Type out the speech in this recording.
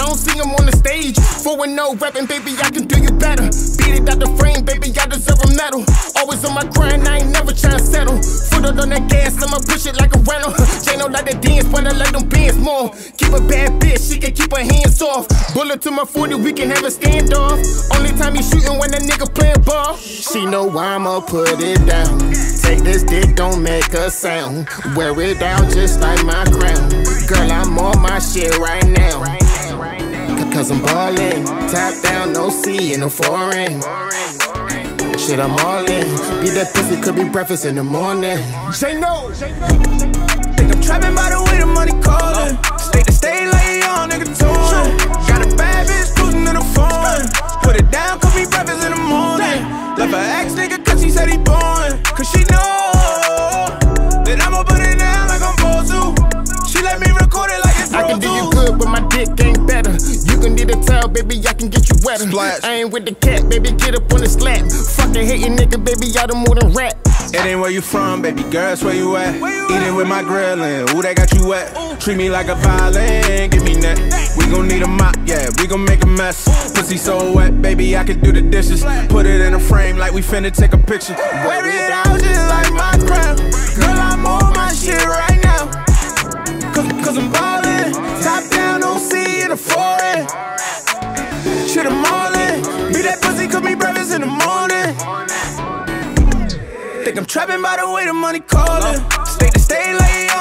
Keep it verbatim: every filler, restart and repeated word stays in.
don't see him on the stage. four and oh rapping, baby, I can do you better. Beat it out the frame, baby, I deserve a medal. Always on my grind, I ain't never tryna settle. Foot up on that gas, I'ma push it like a rental. Jane don't like the dance, but I like them bands more. Keep a bad bitch, she can keep her hands off. Bullet to my forty, we can have a standoff. Only time he shooting when that nigga playing ball. She know I'ma put it down. Take this dick, don't make a sound. Wear it down just like my crown. Girl, I'm on my shit right now. Cause I'm ballin'. Top down, no C in the foreign. Shit, I'm all in. Beat that pussy, could be breakfast in the morning. Say no. Think I'm trapping by the way the money callin'. State to state like young nigga touring. Got a bad bitch cruising in the phone. Put it down, cook me breakfast in the morning. Left her ex nigga cause she said he born. Cause she know that I'ma put it down like I'm supposed to. She let me record it like it's I can do you good, but my dick ain't better. You can need a towel, baby, I can get you wetter. Splash. I ain't with the cat, baby, get up on the slap. Fucking hating nigga, baby, y'all done more than rap. It ain't where you from, baby girl, it's where you at. Eating with my grillin', ooh, that got you wet. Ooh. Treat me like a violin, give me that. We gon' need a mop, yeah, we gon' make a mess. Pussy so wet, baby, I can do the dishes. Put it in a frame like we finna take a picture. Wear it out just like my crown. Girl, I'm on my shit right now. Cause, cause I'm ballin'. Top down, no C in the foreign. Shit, I'm all in. Beat that pussy, cook me breakfast in the morning. Think I'm trapping by the way the money callin'. State to state like